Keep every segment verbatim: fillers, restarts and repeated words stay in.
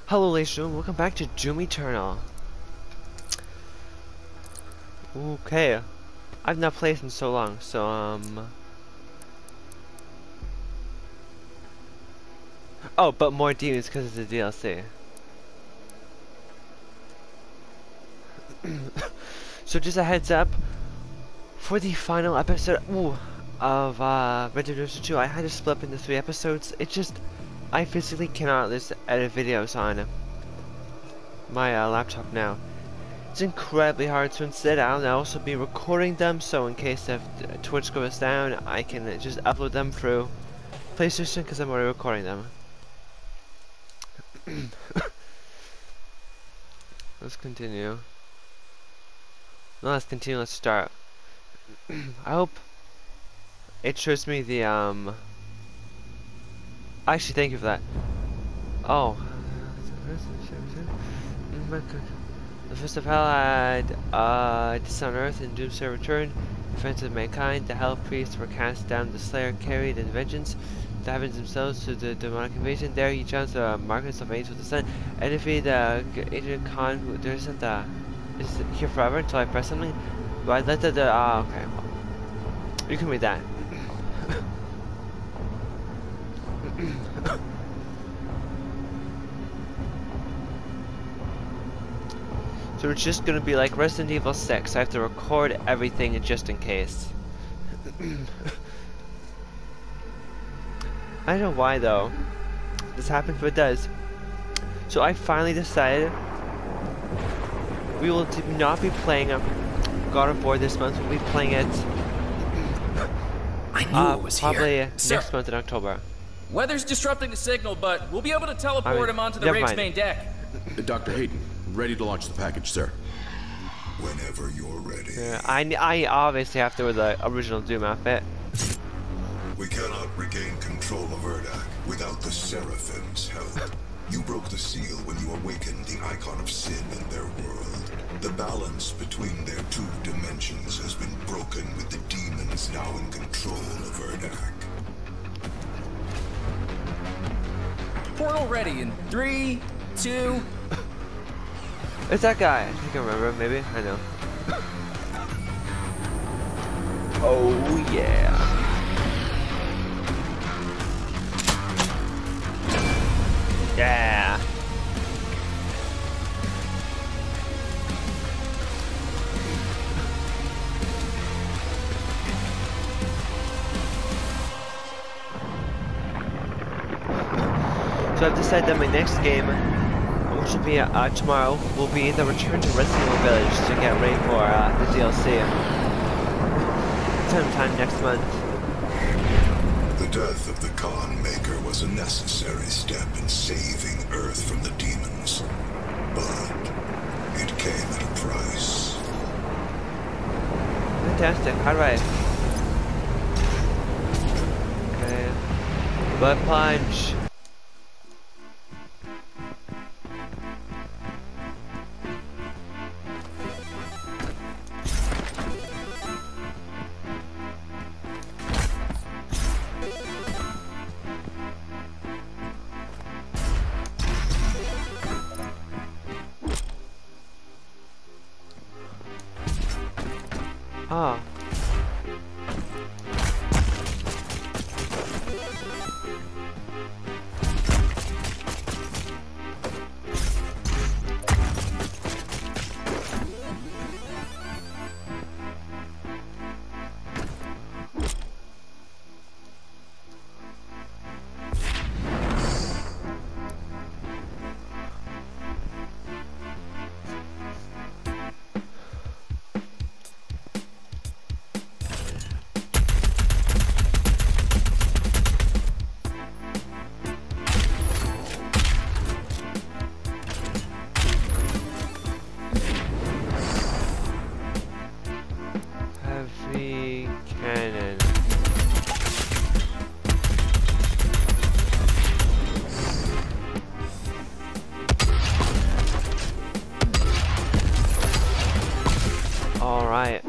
Hello ladies and gentlemen, welcome back to Doom Eternal. Okay, I've not played in so long, so um... oh, but more demons because it's a D L C. So just a heads up, for the final episode ooh, of uh, Red Dead Redemption two, I had to split up into three episodes. It just, I physically cannot just edit videos on my uh, laptop now. It's incredibly hard, so instead I'll also be recording them, so in case if Twitch goes down, I can just upload them through PlayStation because I'm already recording them. Let's continue. No, let's continue, let's start. I hope it shows me the, um... actually, thank you for that. Oh. The first of hell had uh, descended on earth and doomsday returned. The friends of mankind, the hell priests were cast down, the slayer carried in vengeance the heavens themselves to the demonic invasion. There he joins the markets of angels of the sun and defeated the uh, agent Khan, who there isn't the is here forever until I press something. But I let the, the ah, okay, well, you can read that. So it's just gonna be like Resident Evil six. I have to record everything just in case. I don't know why though this happens, but it does. So I finally decided we will not be playing God of War this month. We'll be playing it I knew uh, it was probably here. next Sir, month in October. Weather's disrupting the signal, but we'll be able to teleport I mean, him onto the never rig's mind. main deck. Doctor Hayden, ready to launch the package, sir. Whenever you're ready. Yeah, I, I obviously have to wear the original Doom outfit. We cannot regain control of Urdak without the Seraphim's help. You broke the seal when you awakened the icon of sin in their world. The balance between their two dimensions has been broken with the demons now in control of Urdak. Portal ready in three, two. It's that guy. I think I remember. Maybe I know. Oh yeah. Yeah. So I've decided that my next game, which will be uh, tomorrow, will be the return to Resident Evil Village to get ready for uh, the D L C. Sometime next month. The death of the Khan Maykr was a necessary step in saving Earth from the demons, but it came at a price. Fantastic. How do I? Okay. Butt punch. Ah. Heavy cannon. All right.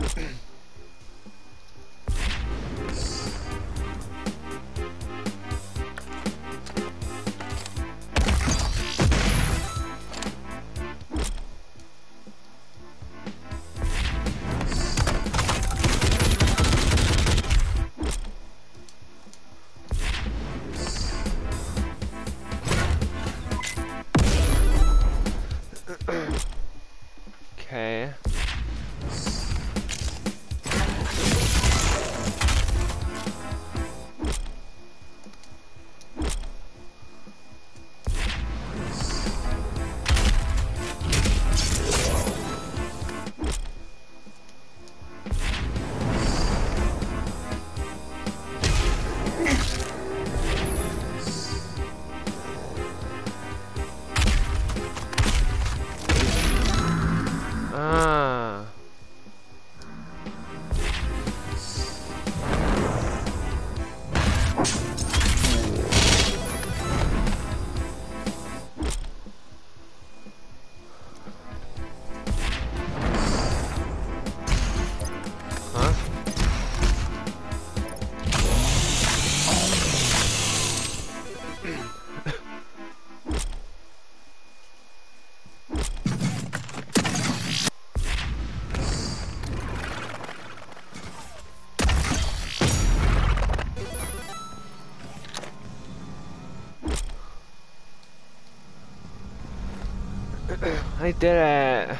I did it!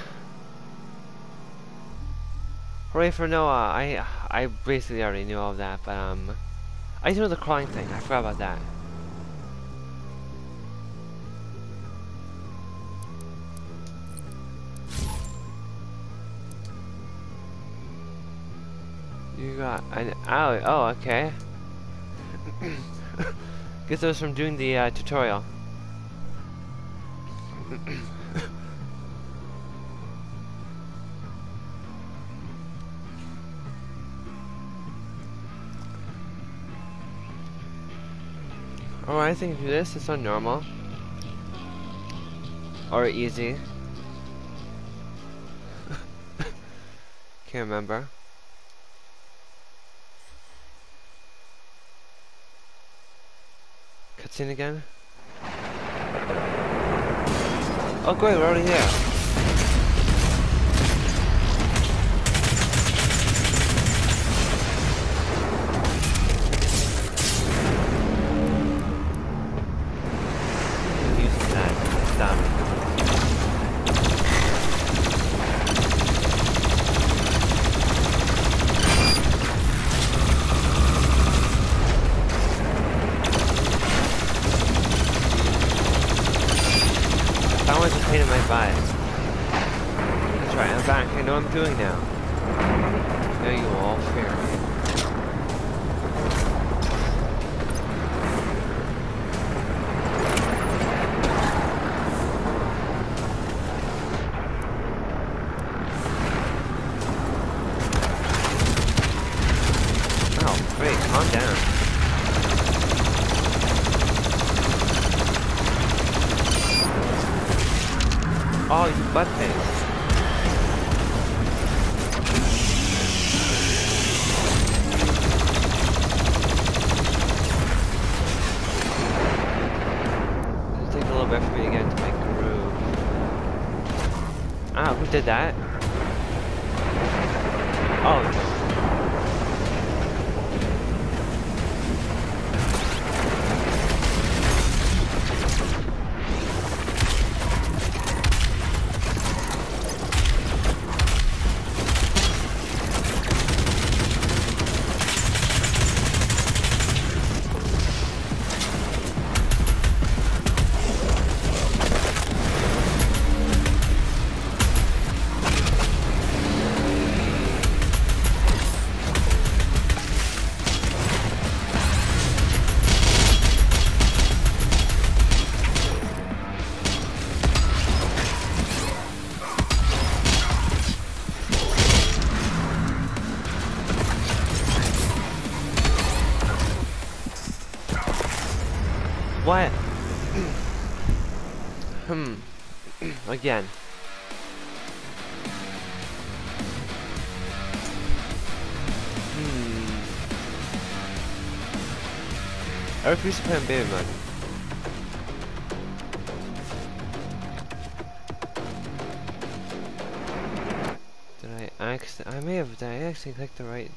Hooray for Noah! I I basically already knew all of that, but um, I didn't know the crawling thing. I forgot about that. You got an ow. Oh, okay. Guess that was from doing the uh, tutorial. Oh, I think do this. It's on normal or easy. Can't remember. Cutscene again. Oh, great, we're already here. Using that stuff. That was a pain in my butt. That's right, I'm back. I know what I'm doing now. Now you all fear me. Oh, great, calm down. Oh, you butt face. It'll take a little bit for me to get into my groove. Ah, who did that? Oh. What? Hmm. Again. Hmm. I refuse to play on baby mode. Did I accident? I may have. Did I actually click the right?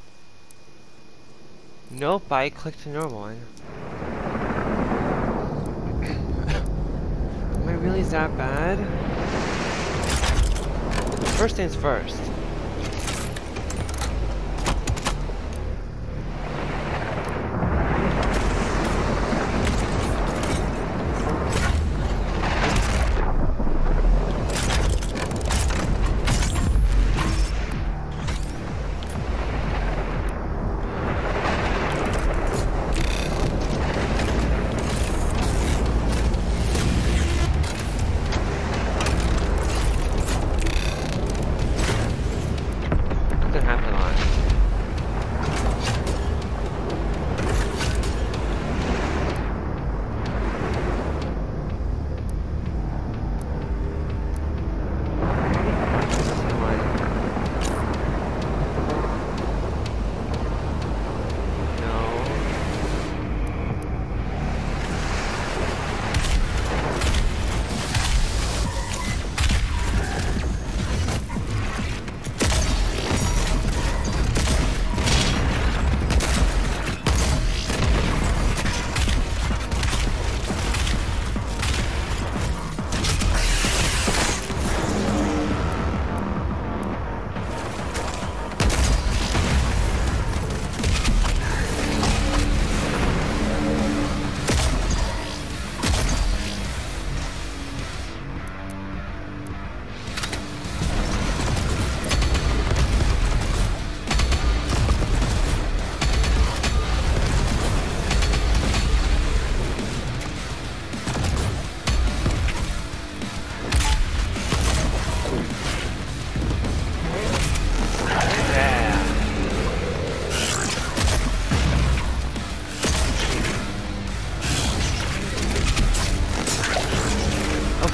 Nope, I clicked the normal one. Am I really that bad? First things first.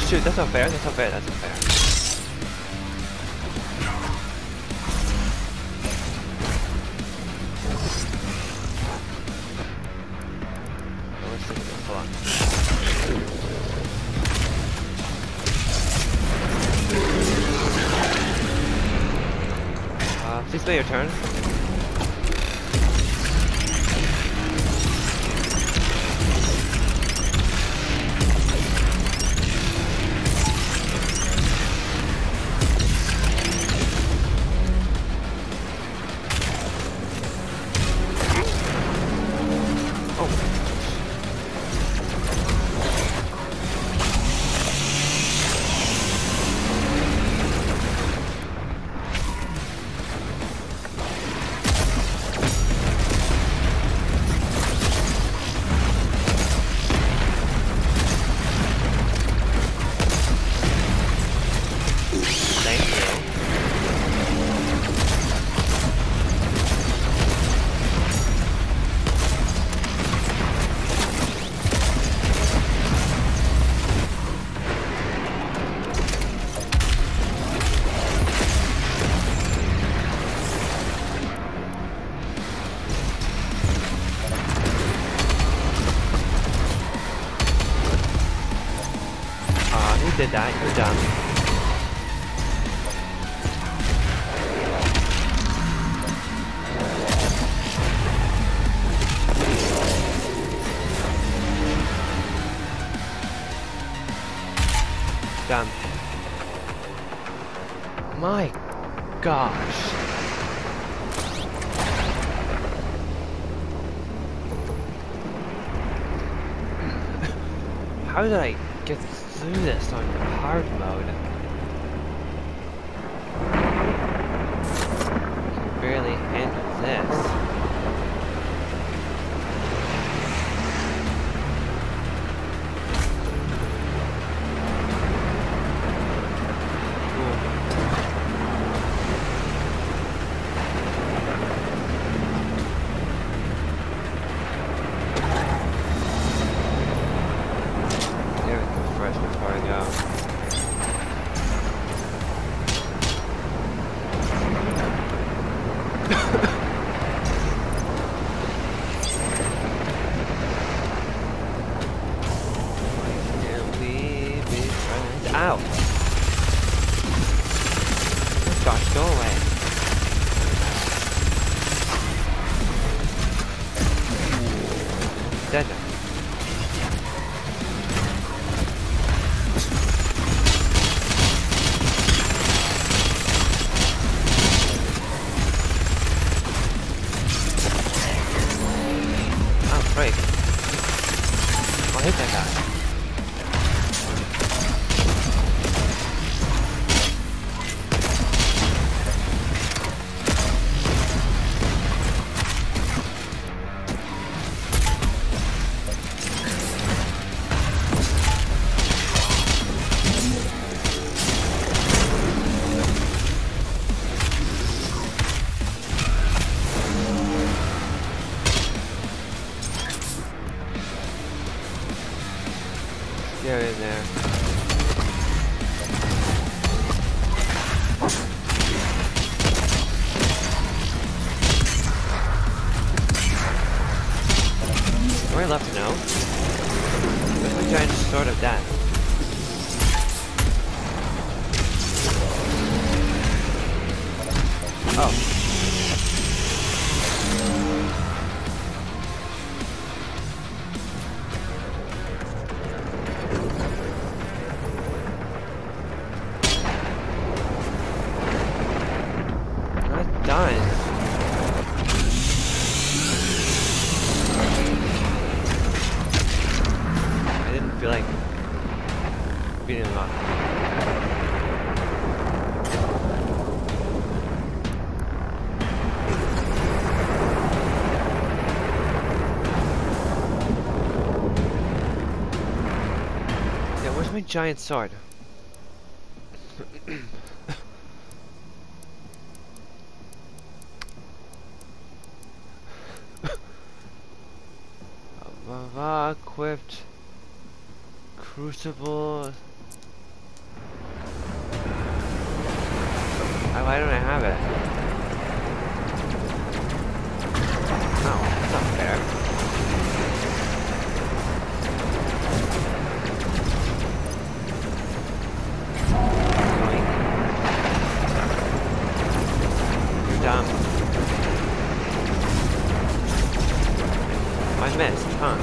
shoot, that's not fair, that's not fair, that's not fair. Oh, let's take it, hold on. Uh, please play your turn. Did that, you're done. Done. My gosh. How did I get through this on hard mode? I can barely handle this. Ow! Oh gosh, go away. Dead now. Oh, break. I'll hit that guy. Get in there. Where left to know? Where's my giant sword of death? Oh. Done. I didn't feel like beating him up. Yeah, where's my giant sword? Equipped Crucible why don't I have it? Oh, that's not fair. You're dumb. I missed, huh?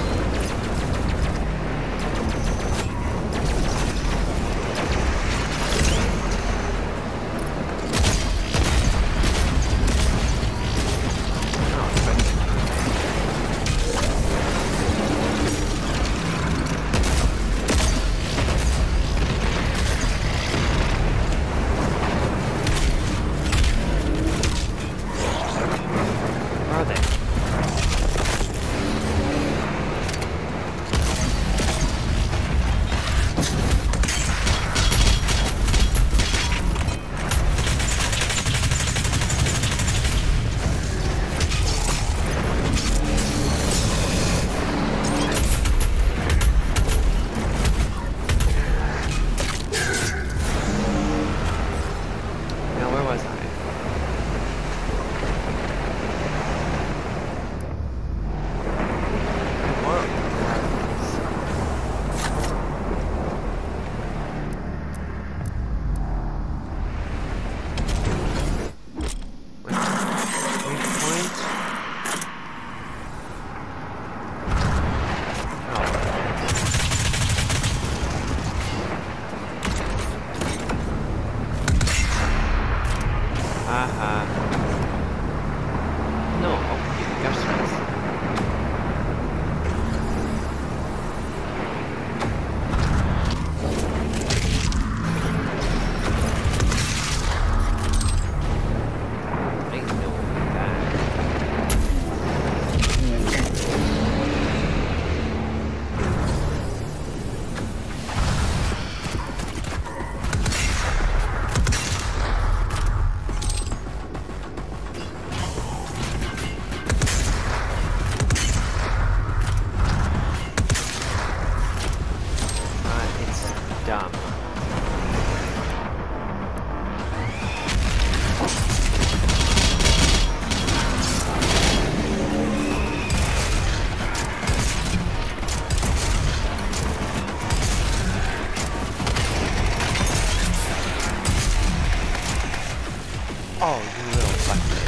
Oh, you little fucker.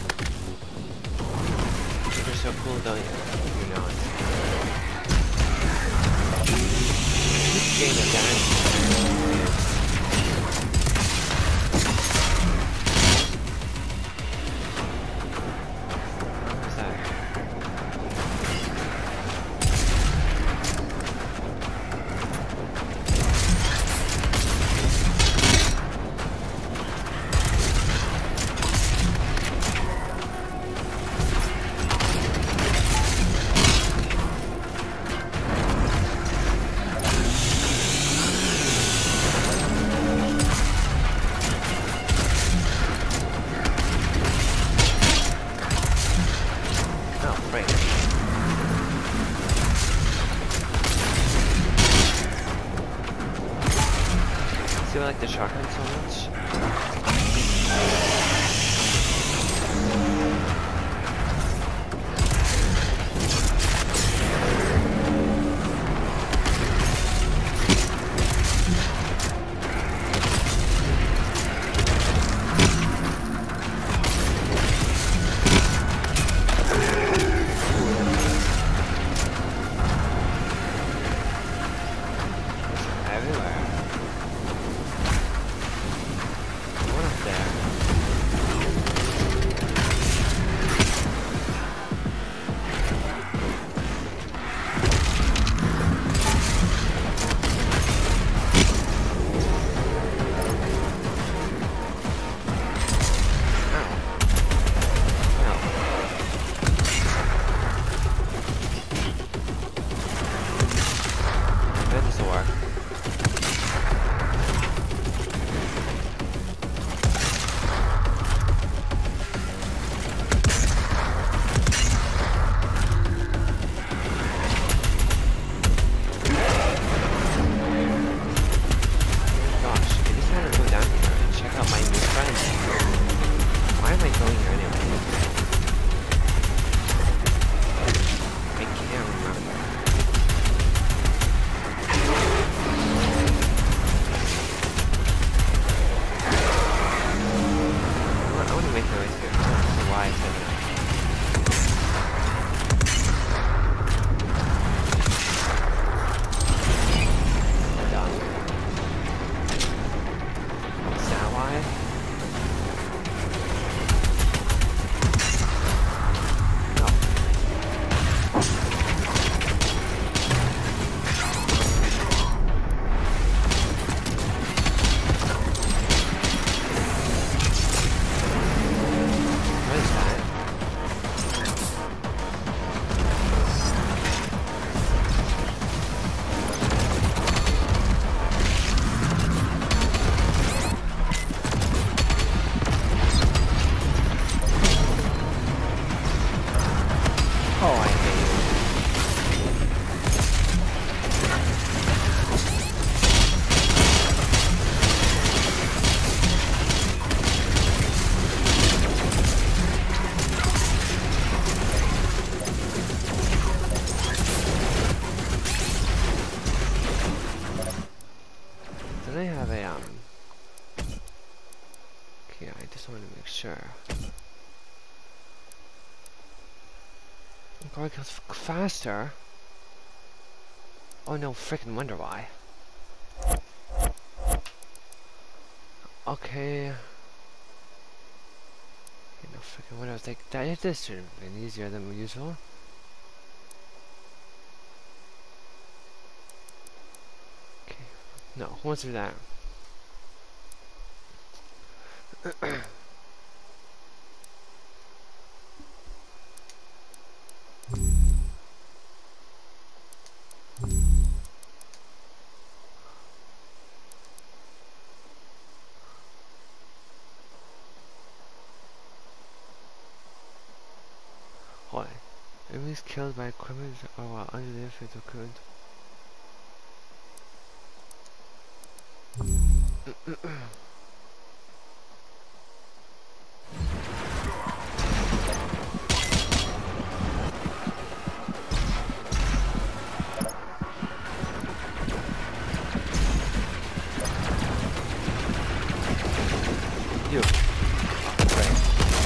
You're so cool, don't you? You're not. This game again. What was that? I like the shotgun so much. That doesn't work. I have a, um... Okay, I just want to make sure. I'm going faster. Oh no, freaking wonder why. Okay. No freaking wonder. I was like, that this should have been easier than usual. Okay. No, who wants to do that? What? Enemies killed by criminals or while under the influence of current. You. Right.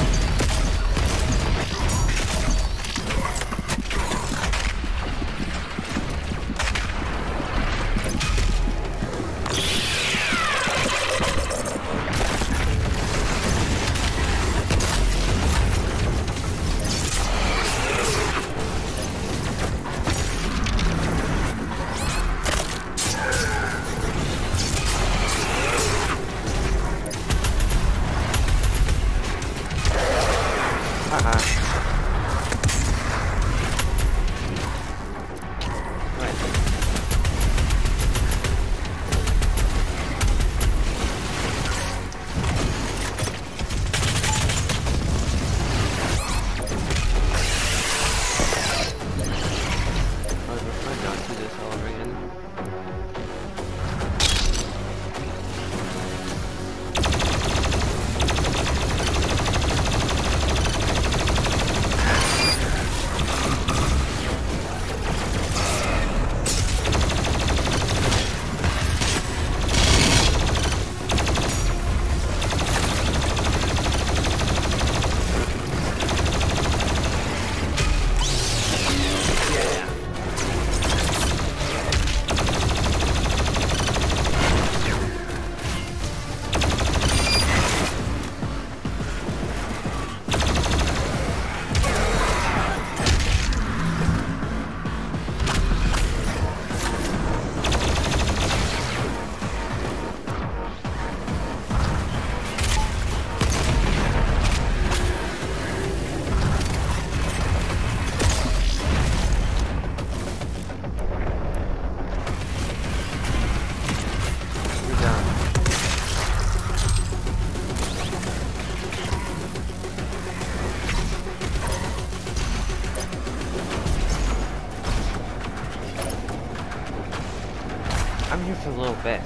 I'm here for a little bit.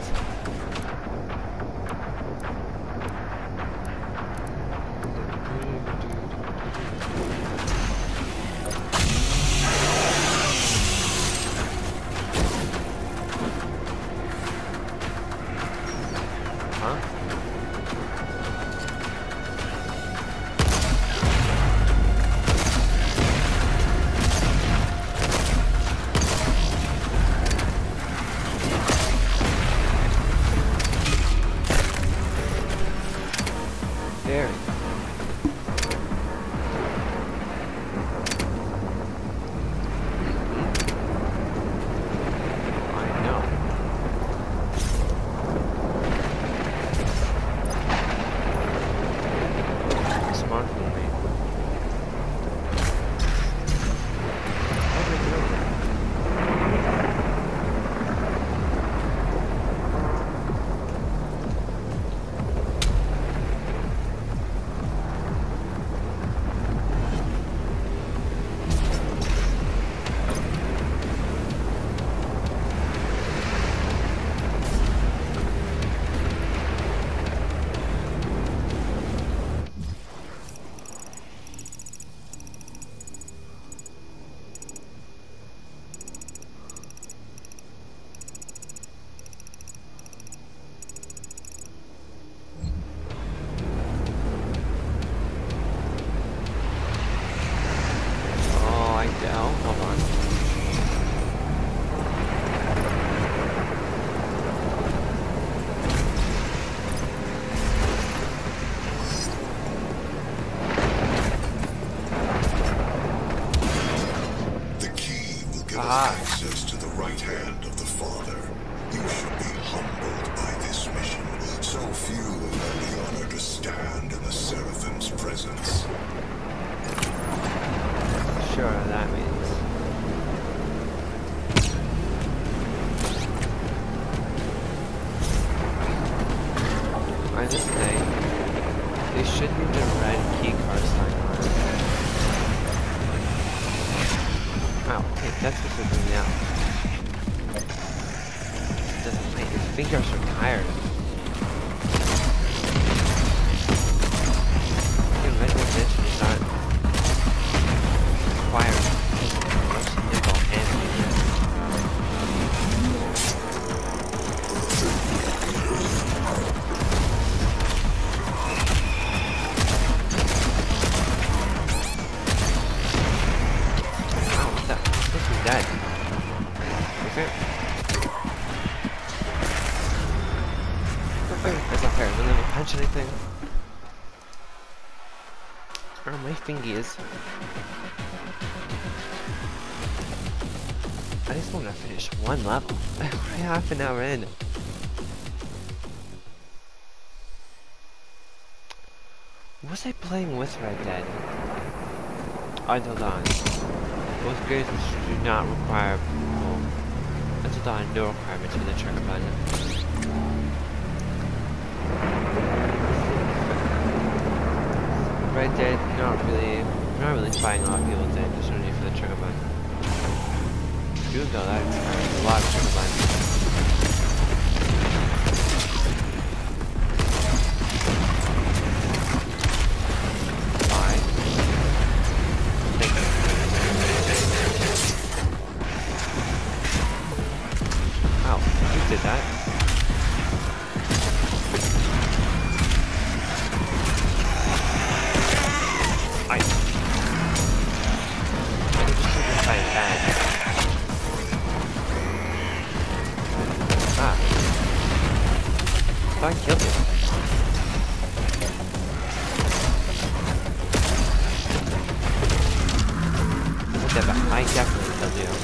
Huh? find this thing. There should be the red key card sign on it. Wow, okay, that's what's with me now. Doesn't make his fingers are tired. Even red dimensions aren't required much nimble hand movement. Dead. Okay. That's not fair. Didn't let me punch anything. Where are my fingies? I just want to finish one level. We're half an hour in. Was I playing with Red Dead? Until Dawn. Both games do not require, well, Until Dawn, no requirements for the trigger button. Red Dead, not really, not really fighting a lot of people today, there's no need for the trigger button. Dude, though, that requires a lot of trigger buttons. Did that. I. I just took this fight bad. Ah. I killed him. Whatever. I definitely killed you.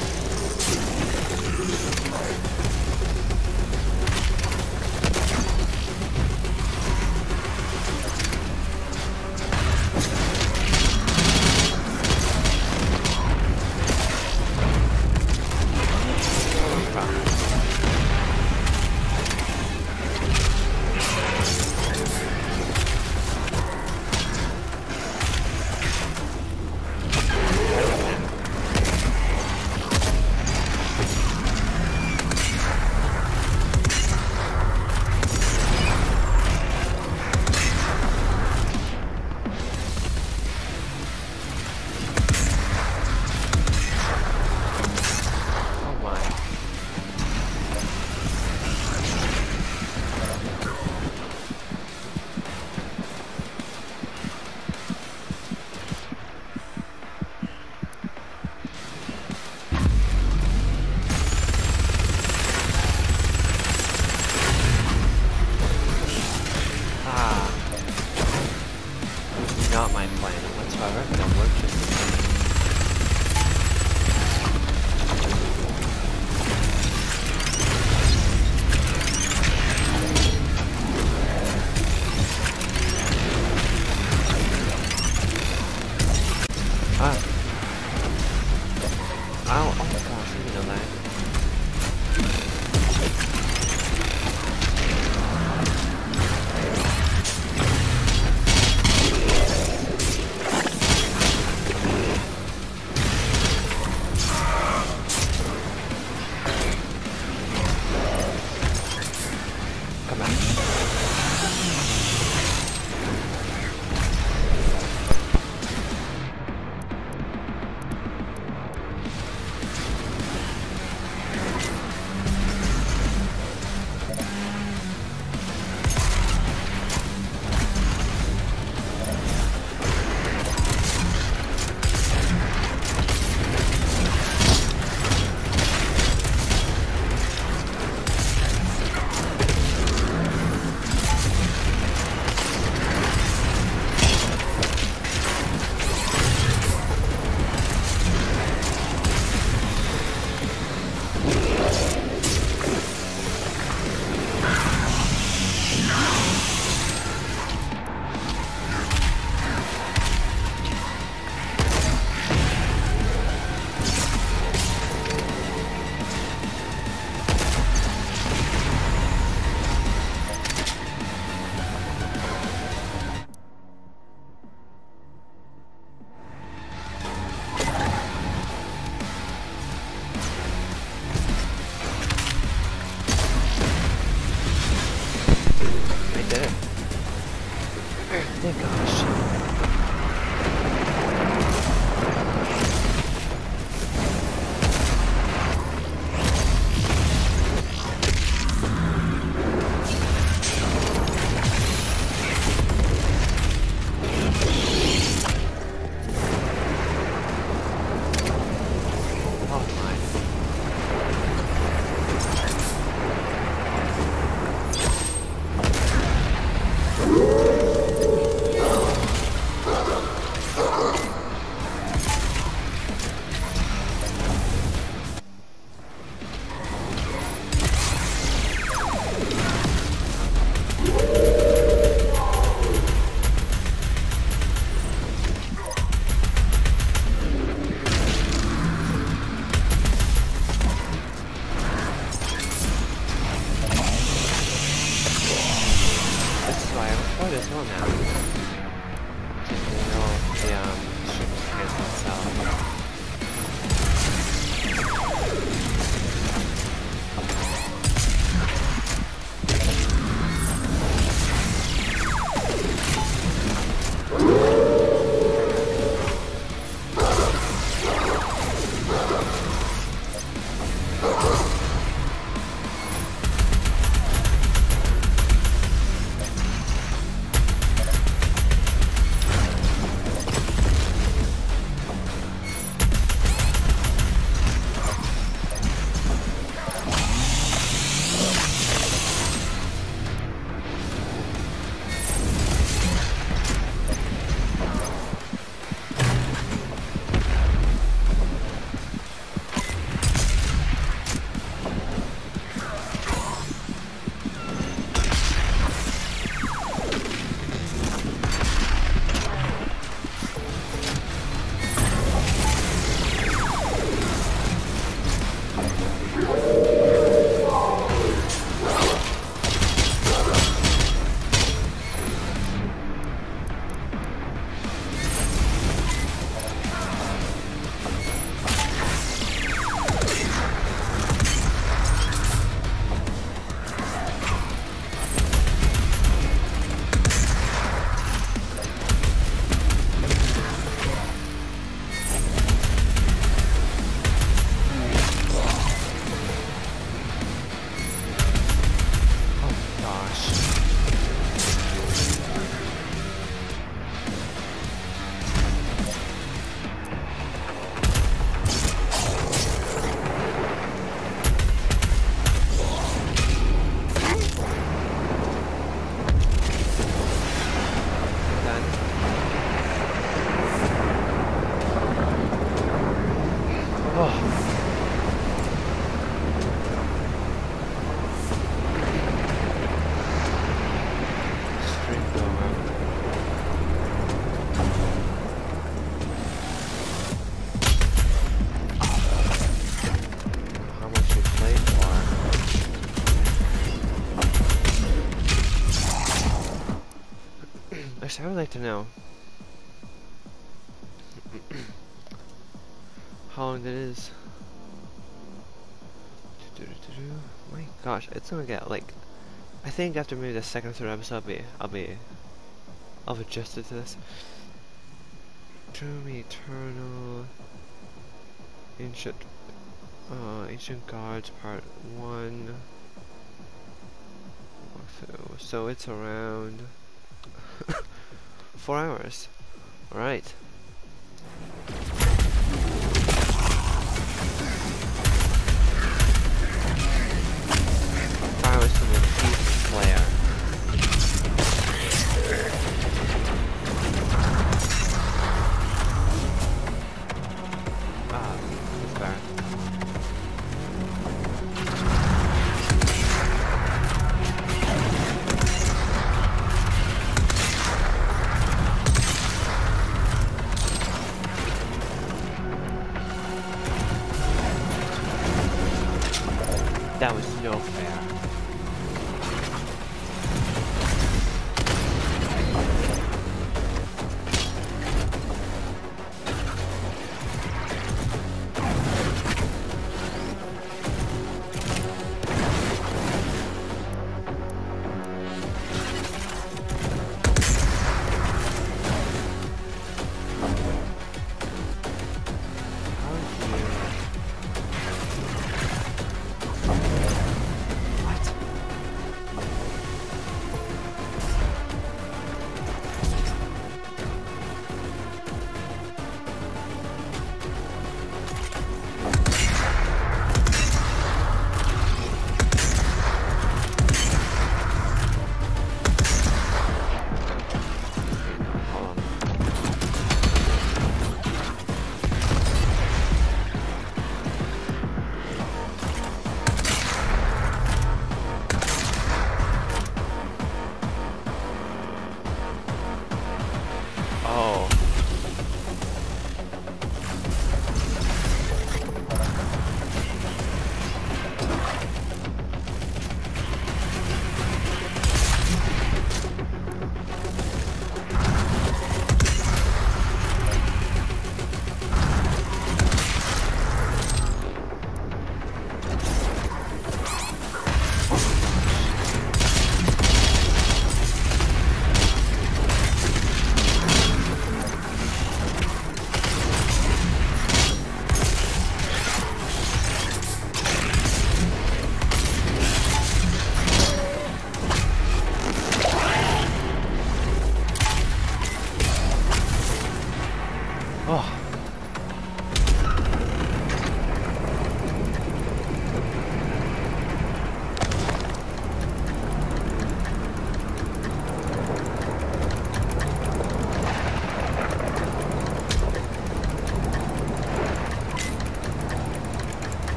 I did it. Dear gosh. I would like to know how long that is. My gosh, it's gonna get like, I think after maybe the second or third episode, I'll be, I'll be, I'll have adjusted to this. Tomb Eternal, Ancient, uh, Ancient Guards Part One. So it's around four hours. All right. Four hours to the Thief Slayer. Ah, that's fair.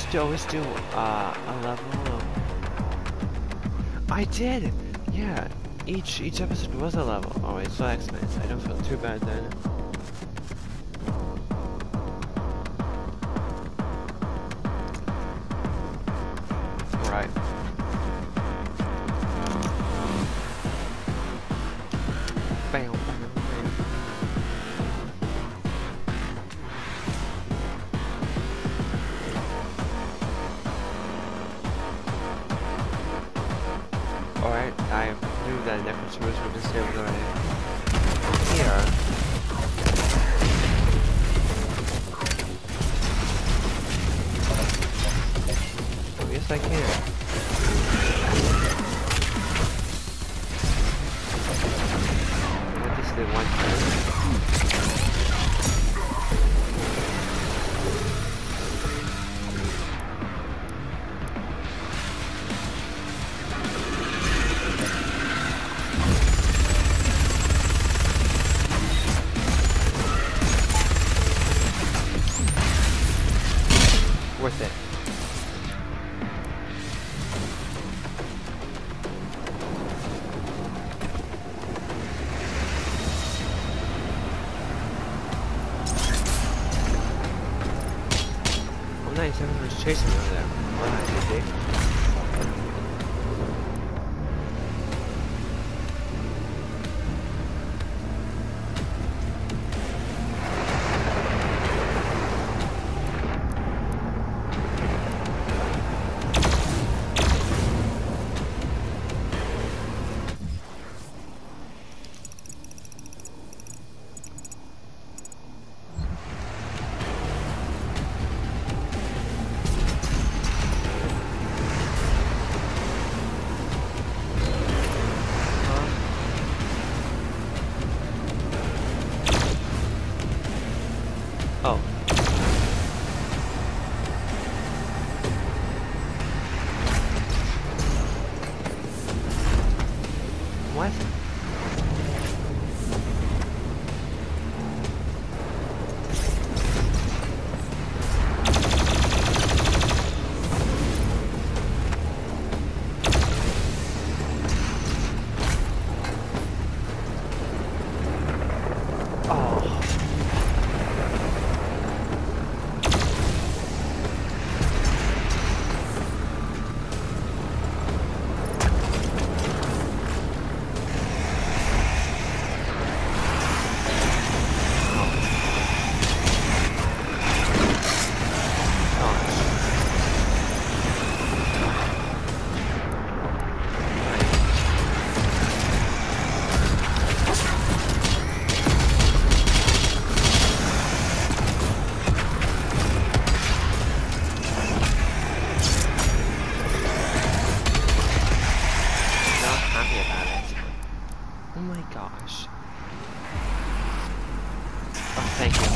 Did you always do uh, a level of... I did! Yeah, each each episode was a level. Oh wait, so X-Men, I don't feel too bad then. Right. Bam, bam, bam. Alright, I knew that necklace was were disabled already. Here. Oh, yes I can. What is the one time? Worth it. Oh nice, everyone was chasing me over there. Oh nice, you see? Oh. What? Oh. Oh my gosh. Oh, thank you.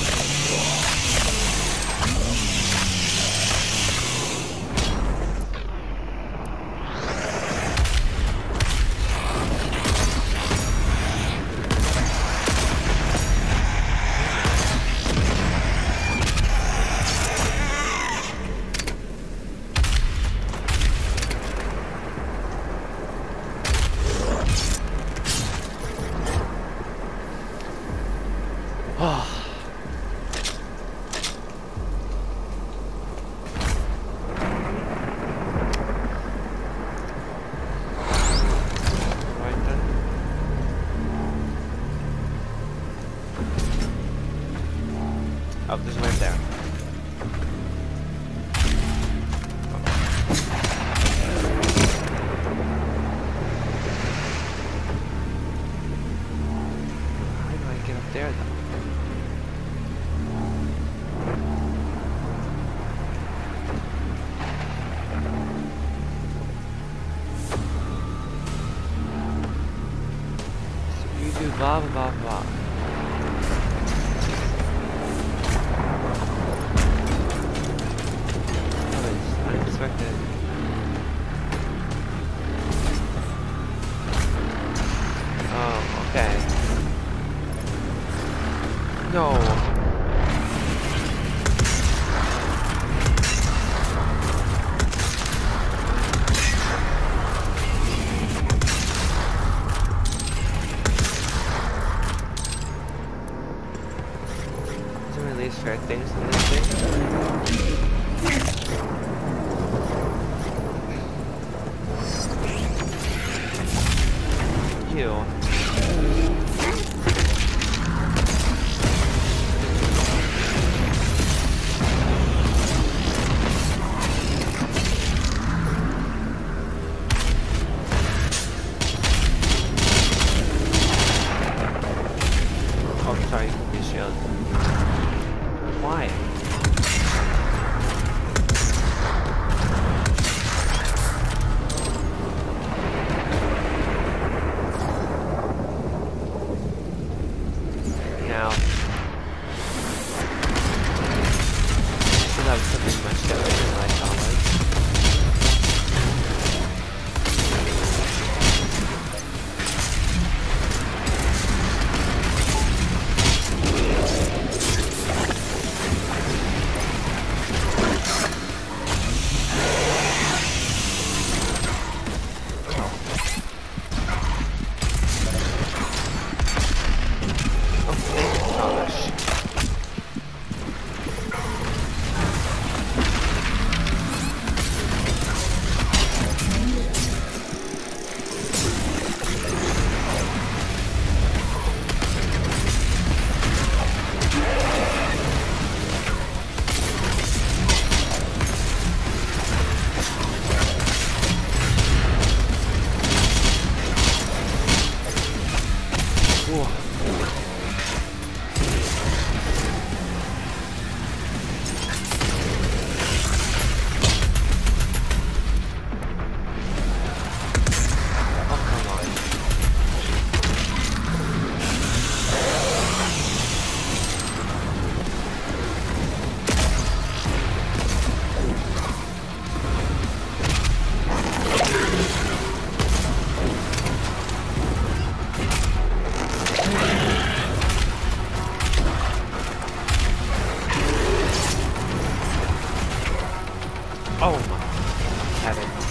Oh. Right then. Oh, there's one right there. How do I get up there though? Do blah blah blah blah. Oh, it's unexpected. Oh, okay. No. atmospheric things in this thing. You. Oh, sorry, you shield. Why? Now, so that was something much different than I thought it was. Oh my heavens.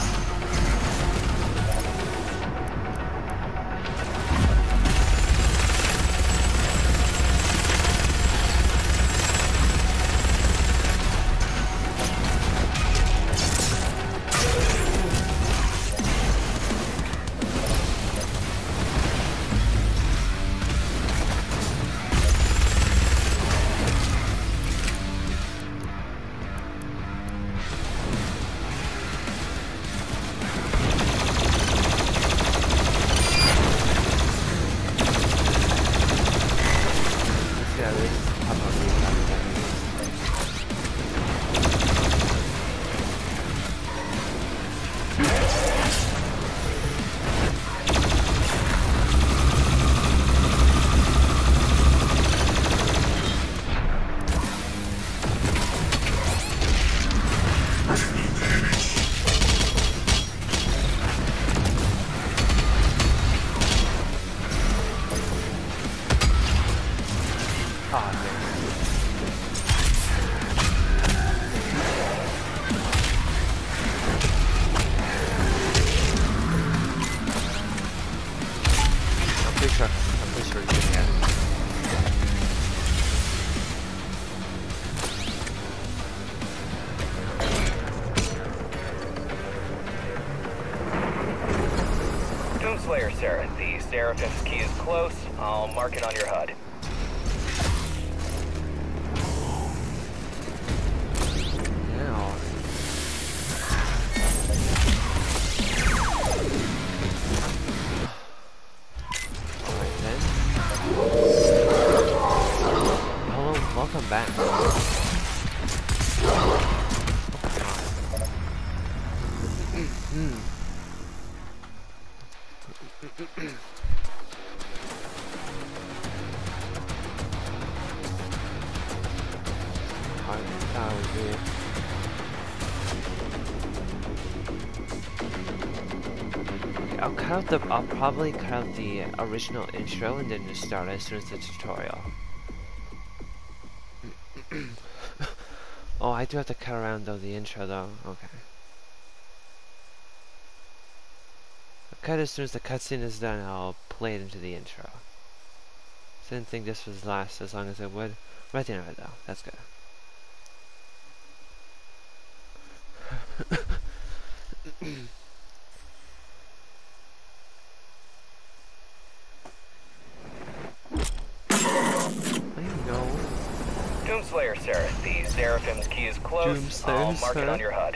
Slayer, Sarah. The Seraphim's key is close. I'll mark it on your H U D. Now. Alright then. Hello, welcome back. Hmm. I'll cut out the. I'll probably cut out the original intro and then just start as soon as the tutorial. Oh, I do have to cut around though the intro though. Okay. I'll cut as soon as the cutscene is done. I'll play it into the intro. Didn't think this would last as long as it would. But at the end of it though, that's good. Doomslayer, sir. The Seraphim's key is close. Doomslayer, I'll mark sir. it on your H U D.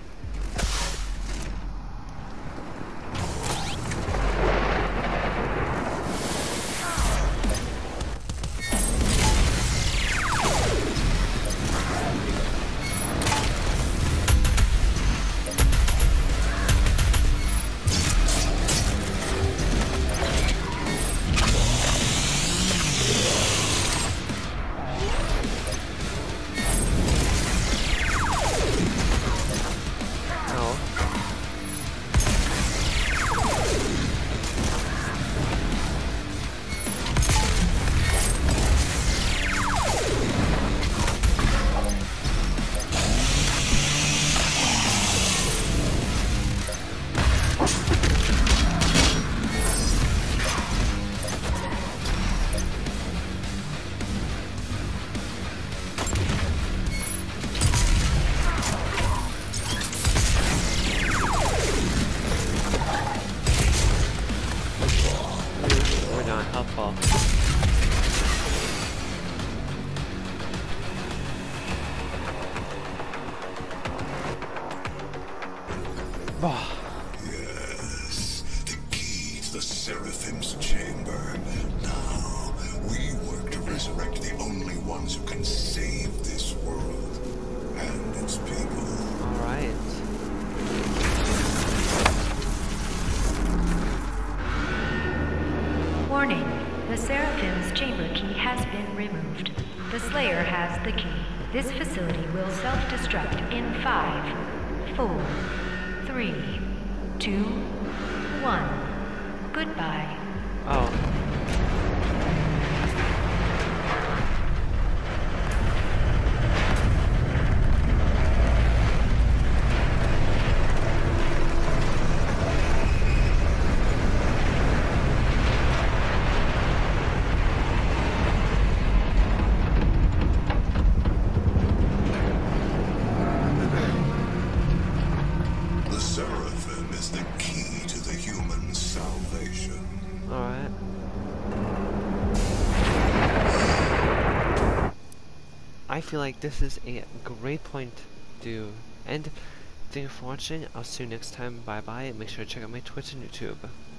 Yes, the key to the Seraphim's chamber. Now, we work to resurrect the only ones who can save this world and its people. Alright. Warning, the Seraphim's chamber key has been removed. The Slayer has the key. This facility will self-destruct in five, four, three, two, one. Goodbye. Oh. I feel like this is a great point to end. Thank you for watching. I'll see you next time. Bye bye. And make sure to check out my Twitch and YouTube.